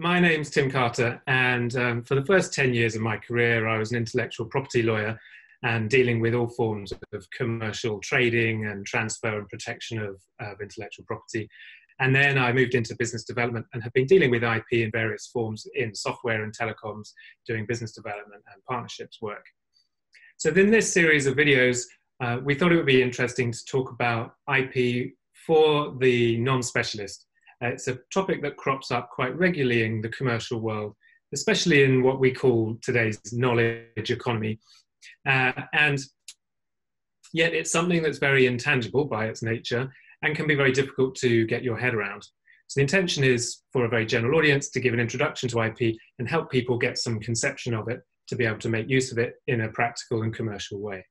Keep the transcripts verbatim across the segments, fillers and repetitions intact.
My name's Tim Carter, and um, for the first ten years of my career, I was an intellectual property lawyer and dealing with all forms of commercial trading and transfer and protection of, of intellectual property. And then I moved into business development and have been dealing with I P in various forms in software and telecoms, doing business development and partnerships work. So in this series of videos, uh, we thought it would be interesting to talk about I P for the non-specialist. Uh, it's a topic that crops up quite regularly in the commercial world, especially in what we call today's knowledge economy. Uh, and yet it's something that's very intangible by its nature and can be very difficult to get your head around. So the intention is for a very general audience to give an introduction to I P and help people get some conception of it to be able to make use of it in a practical and commercial way.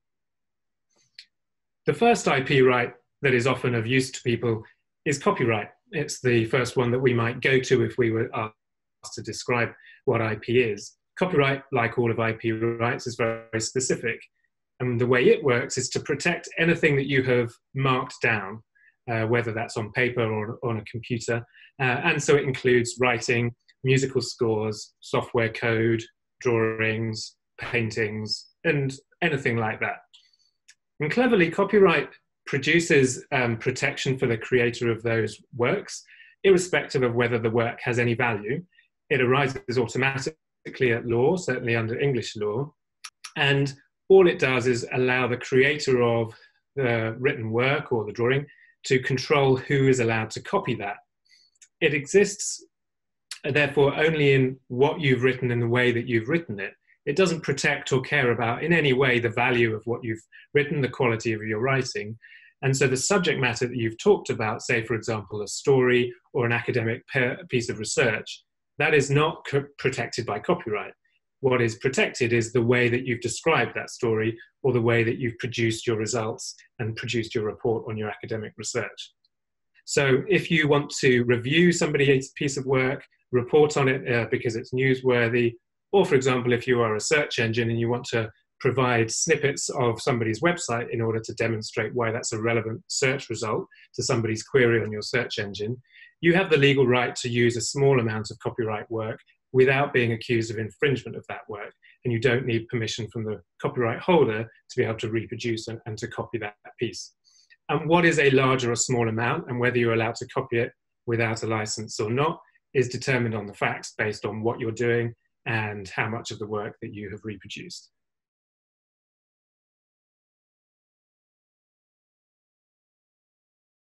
The first I P right that is often of use to people is copyright. It's the first one that we might go to if we were asked to describe what I P is. Copyright, like all of I P rights, is very specific. And the way it works is to protect anything that you have marked down, uh, whether that's on paper or on a computer. Uh, and so it includes writing, musical scores, software code, drawings, paintings, and anything like that. And cleverly, copyright produces um, protection for the creator of those works, irrespective of whether the work has any value. It arises automatically at law, certainly under English law, and all it does is allow the creator of the written work or the drawing to control who is allowed to copy that. It exists, therefore, only in what you've written and the way that you've written it. It doesn't protect or care about in any way the value of what you've written, the quality of your writing. And so the subject matter that you've talked about, say, for example, a story or an academic piece of research, that is not protected by copyright. What is protected is the way that you've described that story or the way that you've produced your results and produced your report on your academic research. So if you want to review somebody's piece of work, report on it uh, because it's newsworthy, or for example, if you are a search engine and you want to provide snippets of somebody's website in order to demonstrate why that's a relevant search result to somebody's query on your search engine, you have the legal right to use a small amount of copyright work without being accused of infringement of that work. And you don't need permission from the copyright holder to be able to reproduce and, and to copy that piece. And what is a large or a small amount, and whether you're allowed to copy it without a license or not, is determined on the facts based on what you're doing and how much of the work that you have reproduced.